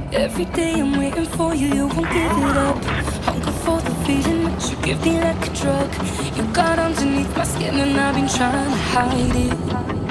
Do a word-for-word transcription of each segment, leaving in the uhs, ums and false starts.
Every day I'm waiting for you, you won't give it up. Hunger for the feeling that you give me like a drug. You got underneath my skin and I've been trying to hide it.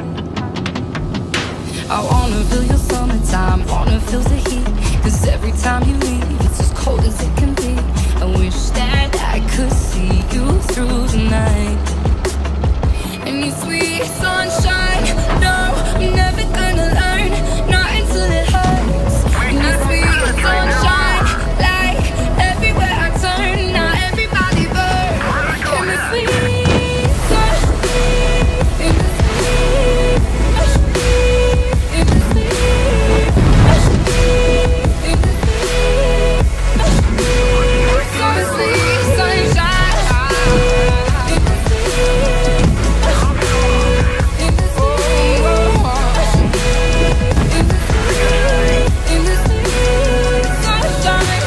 I wanna feel your summertime, wanna feel the heat. Cause every time you leave, it's as cold as it can be. I wish that I could see you through the night. And your sweet sunshine, no, I'm never gonna learn, not until it hurts. And your sweet sunshine, like everywhere I turn, now everybody burns. And the sweet sunshine, in the sweet, in the sweet, in the sweet, so the sweet sunshine, in the sweet, in the sweet, in the sweet sunshine.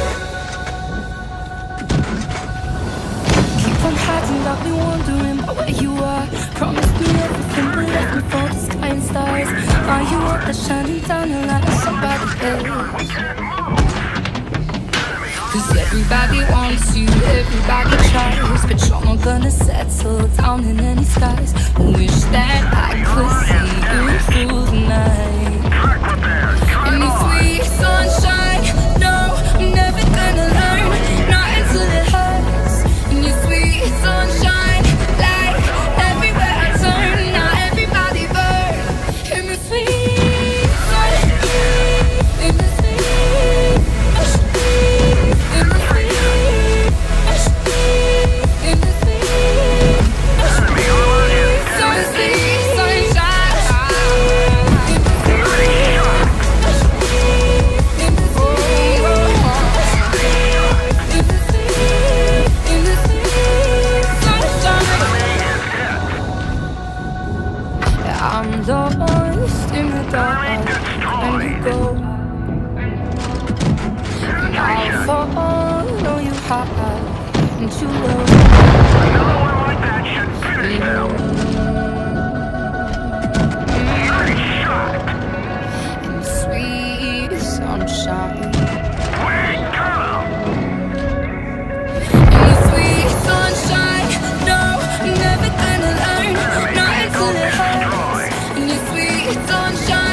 Keep on hiding, I'll be wondering about where you are. Promised me everything, but left me for the sky and stars. Are you up there shining down the light of somebody else? Cause everybody wants you, everybody tries, but you're not gonna settle down in any skies. I wish that I could see you through the night. And your sweet sunshine, no, I'm never gonna learn, not until it hurts. And your sweet sunshine, like everywhere I turn, now everybody burns. And the sweet sunshine, in the sweet, in the sweet, in the sweet, so the sweet sunshine, in the sweet, in the sweet, in the sweet sunshine. I'm lost in the dark, and you go, and I'll follow you high into love. Another one like that should finish now. Nice shot. In the sweet sunshine, We got him. in the sweet sunshine, no, I'm never gonna learn, not until it hurts. In the sweet sunshine.